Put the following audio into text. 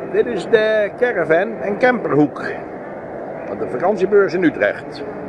Dit is de caravan en camperhoek van de vakantiebeurs in Utrecht.